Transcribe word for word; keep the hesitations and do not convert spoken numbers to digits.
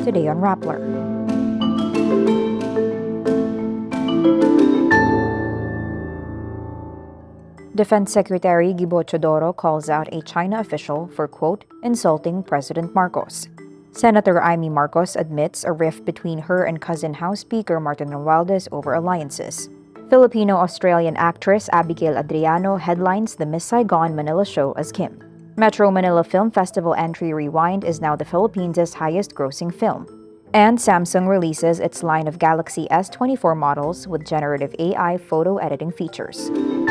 today on Rappler. Defense Secretary Gibo Teodoro calls out a China official for, quote, insulting President Marcos. Senator Imee Marcos admits a rift between her and cousin House Speaker Martin Romualdez over alliances. Filipino-Australian actress Abigail Adriano headlines the Miss Saigon Manila show as Kim. Metro Manila Film Festival entry Rewind is now the Philippines' highest-grossing film. And Samsung releases its line of Galaxy S twenty-four models with generative A I photo editing features.